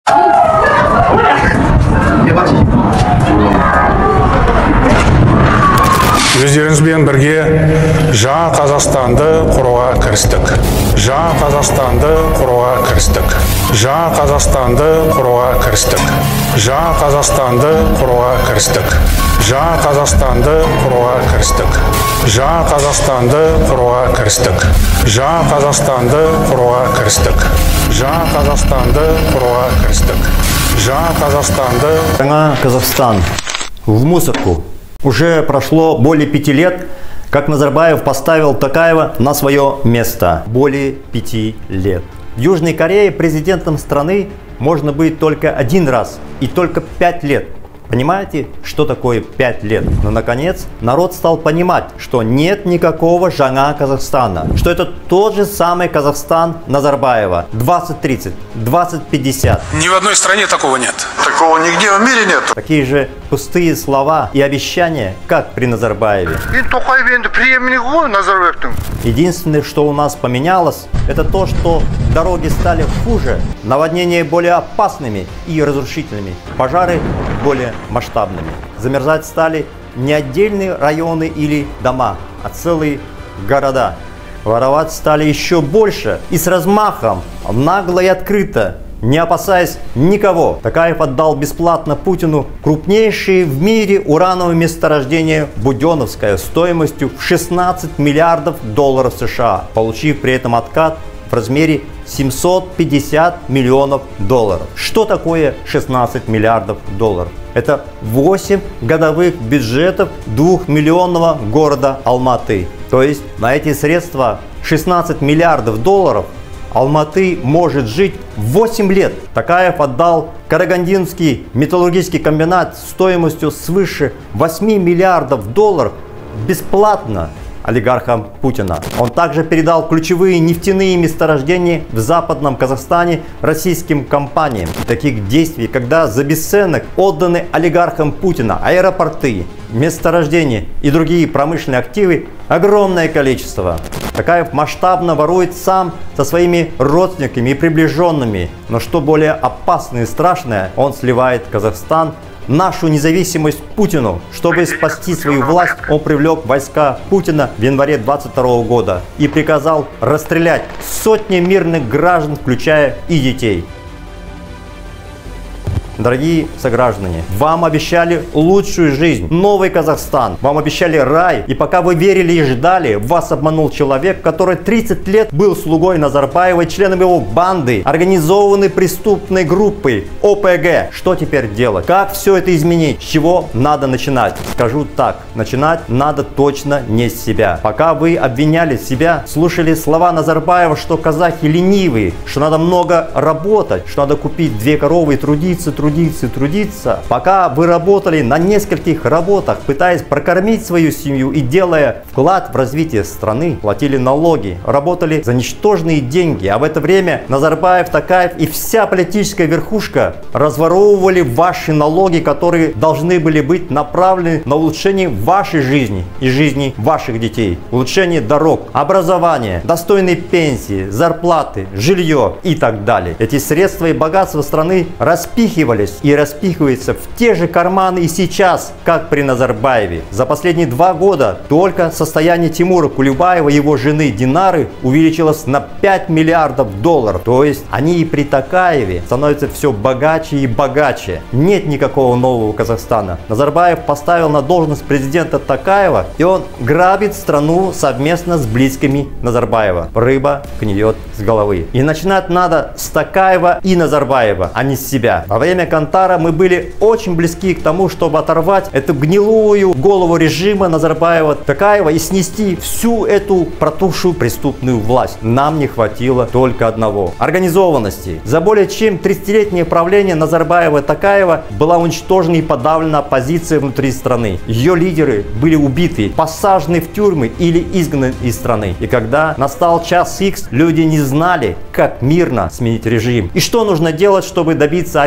Өздеріңізбен бірге жаңа Қазақстанды құруға кірістік. Жаңа Қазақстанды құруға кірістік. Жаңа Қазақстанды құруға кірістік. Жаңа Қазақстанды құруға кірістік. Жаңа Қазақстанды құруға кірістік. Жаңа Қазақстанды құруға кірістік. Жаңа Қазақстанды құруға кірістік. Жаңа Қазақстанды құруға кірістік. Жаңа Қазақстанды. Жаңа Казахстан в мусорку. Уже прошло более 5 лет, как Назарбаев поставил Токаева на свое место. Более 5 лет. В Южной Корее президентом страны можно быть только один раз и только 5 лет. Понимаете, что такое 5 лет? Но наконец народ стал понимать, что нет никакого Жаңа Казахстана. Что это тот же самый Казахстан Назарбаева. 2030, 2050. Ни в одной стране такого нет. Такого нигде в мире нет. Такие же пустые слова и обещания, как при Назарбаеве. Единственное, что у нас поменялось, это то, что дороги стали хуже, наводнения более опасными и разрушительными, пожары более масштабными. Замерзать стали не отдельные районы или дома, а целые города. Воровать стали еще больше и с размахом, нагло и открыто, не опасаясь никого. Токаев отдал бесплатно Путину крупнейшие в мире урановые месторождения Буденновское стоимостью в 16 миллиардов долларов США, получив при этом откат в размере 750 миллионов долларов. Что такое 16 миллиардов долларов? Это 8 годовых бюджетов 2-миллионного города Алматы. То есть на эти средства 16 миллиардов долларов Алматы может жить 8 лет. Токаев отдал Карагандинский металлургический комбинат стоимостью свыше 8 миллиардов долларов бесплатно олигархам Путина. Он также передал ключевые нефтяные месторождения в Западном Казахстане российским компаниям. Таких действий, когда за бесценок отданы олигархам Путина аэропорты, месторождения и другие промышленные активы, огромное количество. Токаев масштабно ворует сам со своими родственниками и приближенными. Но что более опасное и страшное, он сливает Казахстан, нашу независимость Путину. Чтобы спасти свою власть, он привлек войска Путина в январе 2022 года и приказал расстрелять сотни мирных граждан, включая и детей. Дорогие сограждане, вам обещали лучшую жизнь, новый Казахстан, вам обещали рай, и пока вы верили и ждали, вас обманул человек, который 30 лет был слугой Назарбаева, членом его банды, организованной преступной группы ОПГ. Что теперь делать? Как все это изменить? С чего надо начинать? Скажу так, начинать надо точно не с себя. Пока вы обвиняли себя, слушали слова Назарбаева, что казахи ленивые, что надо много работать, что надо купить 2 коровы и трудиться, пока вы работали на нескольких работах, пытаясь прокормить свою семью и делая вклад в развитие страны, платили налоги, работали за ничтожные деньги, а в это время Назарбаев, Токаев и вся политическая верхушка разворовывали ваши налоги, которые должны были быть направлены на улучшение вашей жизни и жизни ваших детей, улучшение дорог, образования, достойной пенсии, зарплаты, жилье и так далее. Эти средства и богатства страны распихивались и распихивается в те же карманы и сейчас, как при Назарбаеве. За последние 2 года только состояние Тимура Кулебаева и его жены Динары увеличилось на 5 миллиардов долларов. То есть они и при Токаеве становятся все богаче и богаче. Нет никакого нового Казахстана. Назарбаев поставил на должность президента Токаева, и он грабит страну совместно с близкими Назарбаева. Рыба гниет с головы. И начинать надо с Токаева и Назарбаева, а не с себя. Во время Кантара мы были очень близки к тому, чтобы оторвать эту гнилую голову режима Назарбаева, Токаева и снести всю эту протухшую преступную власть. Нам не хватило только одного – организованности. За более чем 30-летнее правление Назарбаева и Токаева была уничтожена и подавлена оппозиция внутри страны. Ее лидеры были убиты, посажены в тюрьмы или изгнаны из страны. И когда настал час Х, люди не знали, как мирно сменить режим. И что нужно делать, чтобы добиться ареста Токаева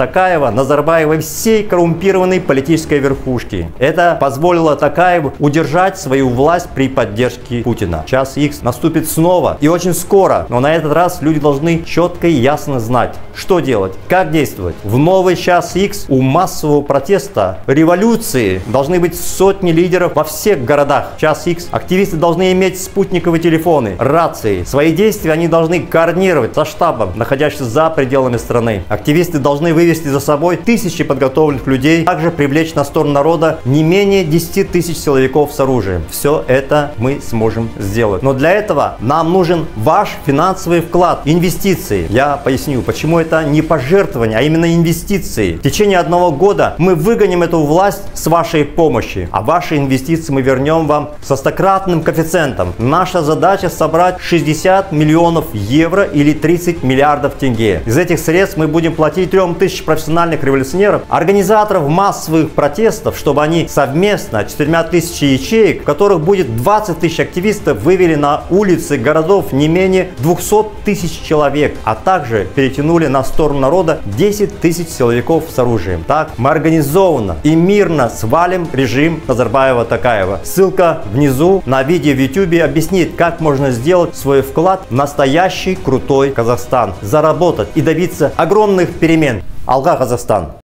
Такаева, Назарбаева и всей коррумпированной политической верхушки. Это позволило Такаеву удержать свою власть при поддержке Путина. Час Х наступит снова и очень скоро, но на этот раз люди должны четко и ясно знать, что делать, как действовать. В новый час Х у массового протеста, революции должны быть сотни лидеров во всех городах. В час Х активисты должны иметь спутниковые телефоны, рации. Свои действия они должны координировать со штабом, находящимся за пределами страны. Активисты должны вывести за собой тысячи подготовленных людей, также привлечь на сторону народа не менее 10 тысяч силовиков с оружием. Все это мы сможем сделать. Но для этого нам нужен ваш финансовый вклад, инвестиции. Я поясню, почему это не пожертвование, а именно инвестиции. В течение 1 года мы выгоним эту власть с вашей помощи, а ваши инвестиции мы вернем вам со 100-кратным коэффициентом. Наша задача собрать 60 миллионов евро или 30 миллиардов тенге. Из этих средств мы будем платить 3000 профессиональных революционеров, организаторов массовых протестов, чтобы они совместно 4000 ячеек, в которых будет 20 тысяч активистов, вывели на улицы городов не менее 200 тысяч человек, а также перетянули на сторону народа 10 тысяч силовиков с оружием. Так мы организованно и мирно свалим режим Назарбаева-Такаева. Ссылка внизу на видео в YouTube объяснит, как можно сделать свой вклад в настоящий крутой Казахстан, заработать и добиться огромных перемен. Алга, Казахстан!